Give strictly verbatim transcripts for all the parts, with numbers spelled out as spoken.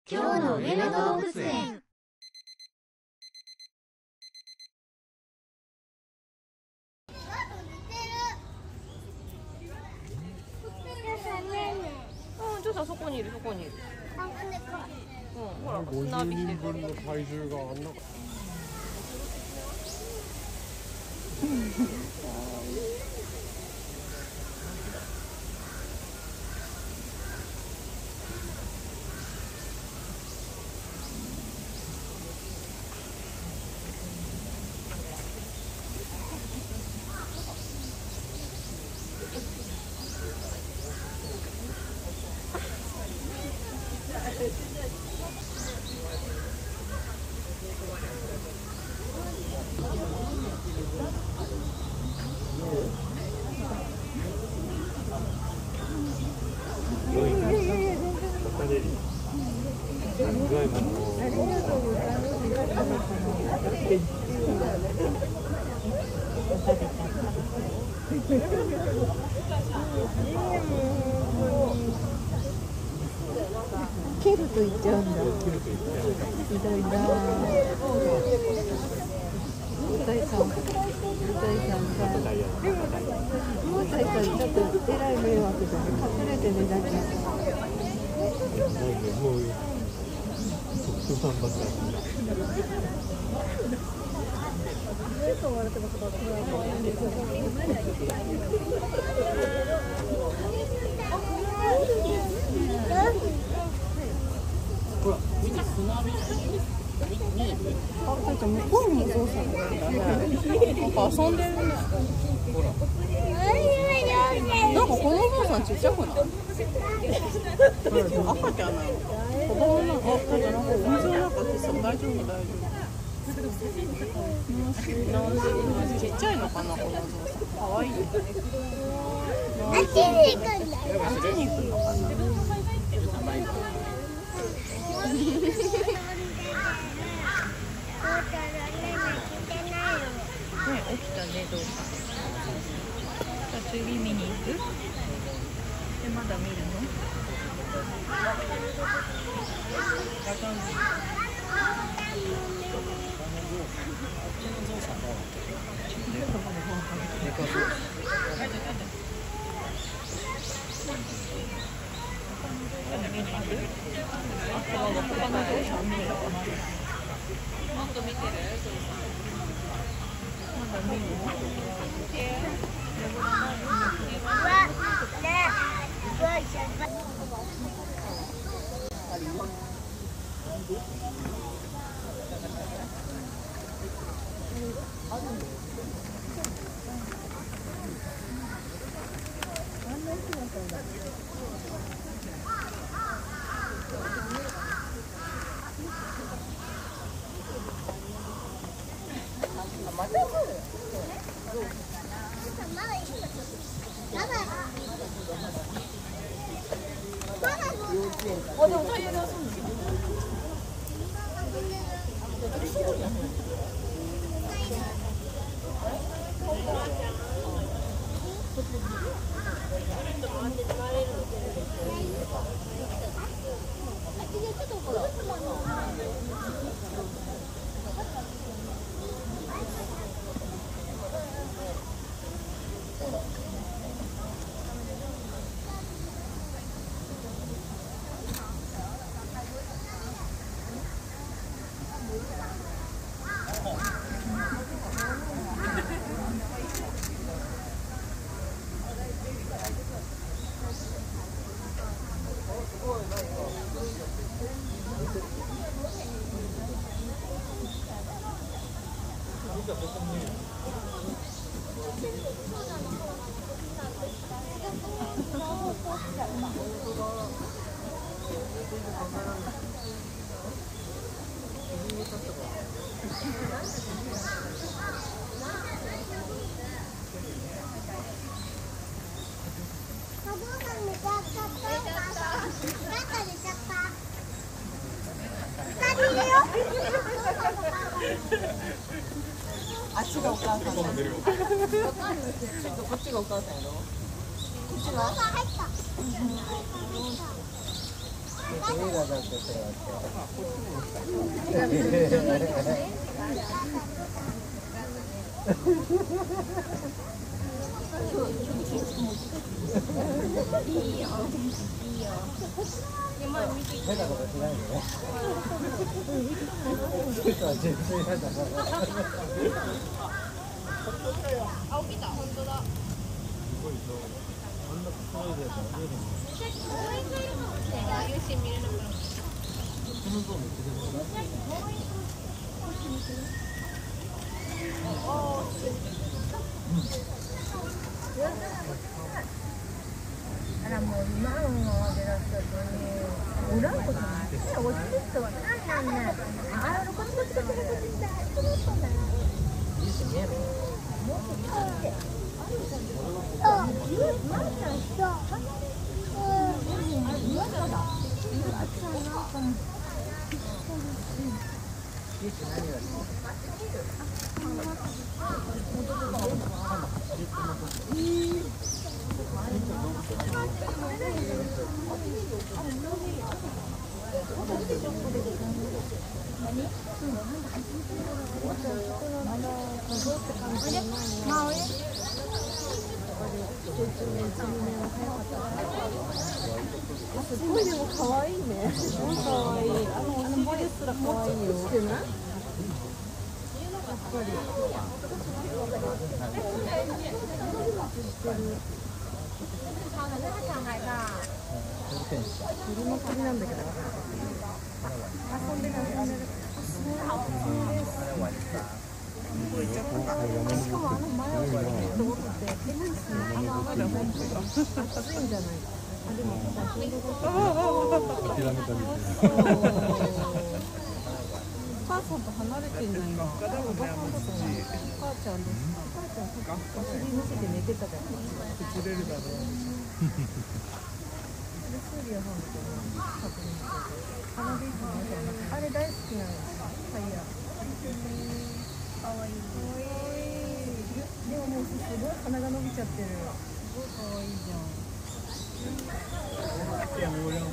今日の上野動物園。 うん、ちょっとそこにいる、そこにいる。うん、ほら、 ごじゅうにんぶんの体重があんな。 蹴ると言っちゃうんだ。ひどいな。大さん、大さんさ、もう大さんちょっとえらい迷惑だね。隠れて寝なきゃ。 もう特殊さんばっかり。 ほら、見て砂見見える？ あ、なんか向こうにお父さんがいるんだね。なんか遊んでるね。 ほら。 なんかこのお父さんちっちゃくない？赤ちゃんなの。子供なの。あ、なんかなんかお水の中来そう。大丈夫大丈夫。ちっちゃいのかなこのお父さん。可愛い。あっちに行くんだ。あっちに行くのかな。ね、起きたね、どうか。じゃあ次見に行く？で、まだ見るの？あ、他のゾウさん見るのかな？もっと見てる？まだ見るの？あ、でもタイヤで遊んでる。あっちがお母さんだ。ちょっとこっちがお母さんやろ。こっちは？ 変なことしないでね。ちょっとは純粋なんだな。 あ、起きた、本当だ。有心見れるから。 あらもう今のままでらっしゃるのに、裏こそない。おしい人はなんなんなん。あのこっちこっちこっちこっちこっちこっちこっち。 すごいでも可愛いね。すごい可愛い。あのお尻ですら可愛いよ。してない？やっぱり。車旅なんだけど。遊んでる遊んでる。しかもあの前はと思って、え、何するの？あの雨が本当に暑いんじゃない？あ、でも諦めたみたいな。お母さんと離れてんじゃん今。おばさんとかお母ちゃんです。お母ちゃんお尻乗せて寝てたから。 崩れるだろう。 スーリアさんとか確認して。花火師のあれ大好きなの。ファイヤー。かわいい。でももうすごい鼻が伸びちゃってる。すごいかわいいじゃん。 Ja, men gjorde de?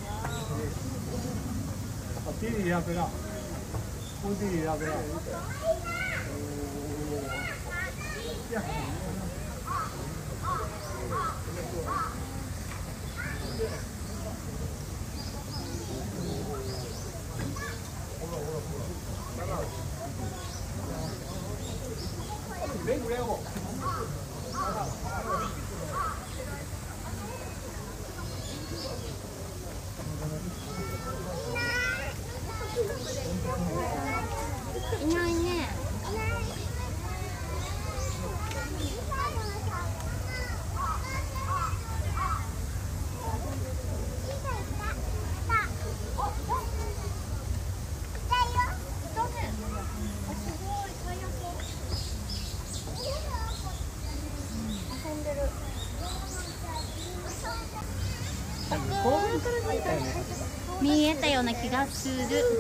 Ja, det är jag bra. Och det är jag bra. Ja. いないね。見えたような気がする。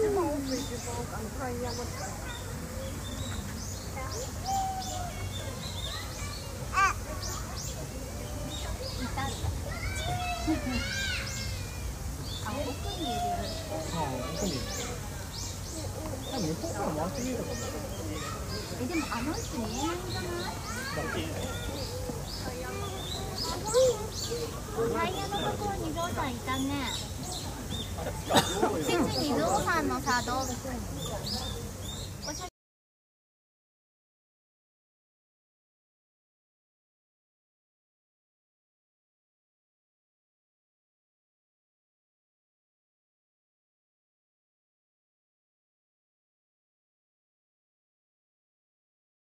あ、奥にいる。 あ、奥に。多分向こうから回ってみるかも。 え、でもあの人見えないんじゃない？タイヤの向こうにゾウさんいたね。地図にゾウさんのさ、動物園。